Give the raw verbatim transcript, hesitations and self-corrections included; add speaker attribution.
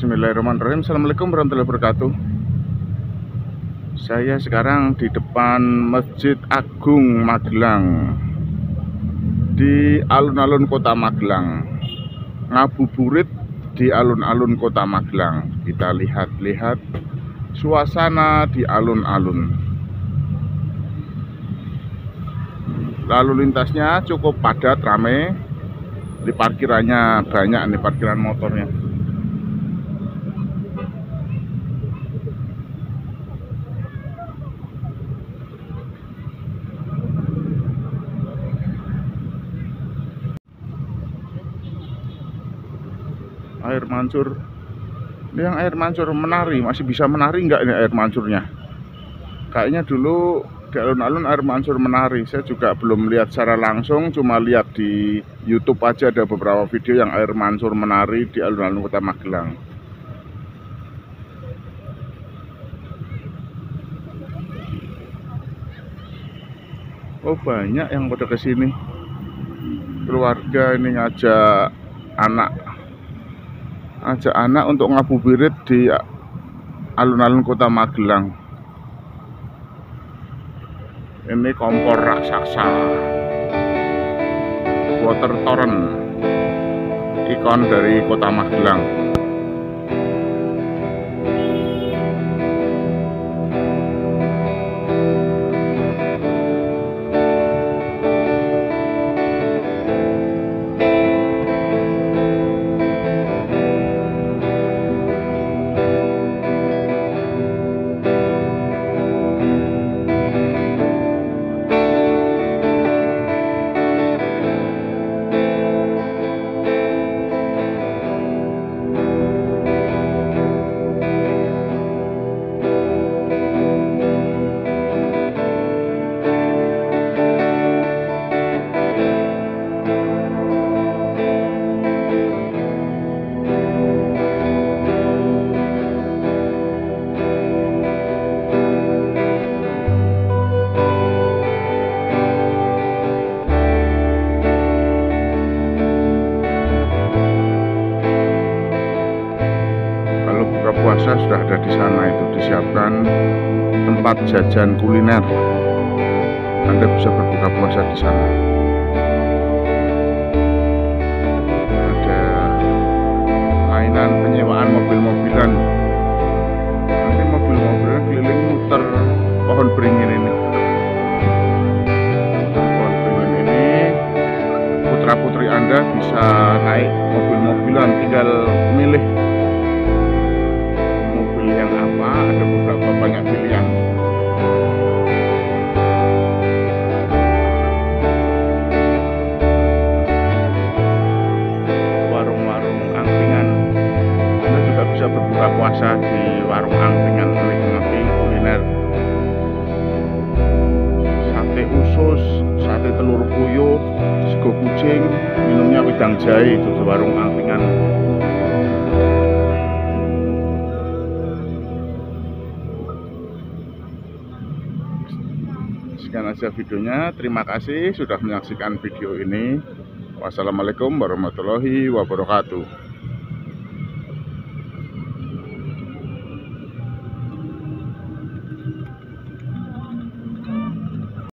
Speaker 1: Bismillahirrahmanirrahim. Assalamualaikum warahmatullahi wabarakatuh. Saya sekarang di depan Masjid Agung Magelang, di alun-alun kota Magelang. Ngabuburit di alun-alun kota Magelang. Kita lihat-lihat suasana di alun-alun. Lalu lintasnya cukup padat, ramai. Di parkirannya banyak nih, parkiran motornya. Air mancur, ini yang air mancur menari, masih bisa menari nggak ini air mancurnya? Kayaknya dulu di alun-alun air mancur menari. Saya juga belum lihat secara langsung, cuma lihat di YouTube aja ada beberapa video yang air mancur menari di alun-alun kota Magelang. Oh, banyak yang pada kesini. Keluarga ini ngajak anak ajak anak untuk ngabuburit di alun-alun kota Magelang. Ini kompor raksasa water torrent, ikon dari kota Magelang. Puasa sudah ada di sana, itu disiapkan tempat jajan kuliner. Anda bisa berbuka puasa di sana. Ada mainan penyewaan mobil-mobilan. Nanti mobil-mobilan keliling muter pohon beringin ini. Pohon beringin ini, putra-putri Anda bisa naik mobil-mobilan, tinggal milih yang apa, ada beberapa banyak pilihan. Warung-warung angkringan, Anda juga bisa berbuka puasa di warung angkringan, menikmati kuliner sate usus, sate telur puyuh, sego kucing, minumnya wedang jahe, itu di warung angkringan. Sekian aja videonya. Terima kasih sudah menyaksikan video ini. Wassalamualaikum warahmatullahi wabarakatuh.